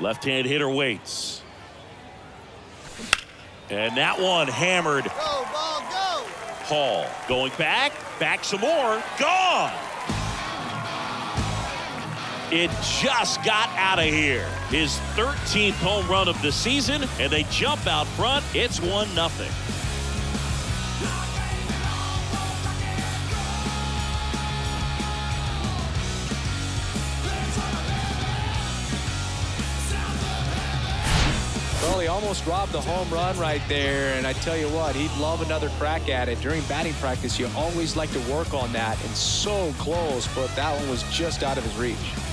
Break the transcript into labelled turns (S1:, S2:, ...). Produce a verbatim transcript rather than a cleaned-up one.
S1: Left-hand hitter waits. And that one hammered.
S2: Go, ball, go.
S1: Hall going back, back some more, gone. It just got out of here. His thirteenth home run of the season, and they jump out front. It's one nothing.
S3: Well, he almost robbed the home run right there, and I tell you what, he'd love another crack at it. During batting practice, you always like to work on that, and so close, but that one was just out of his reach.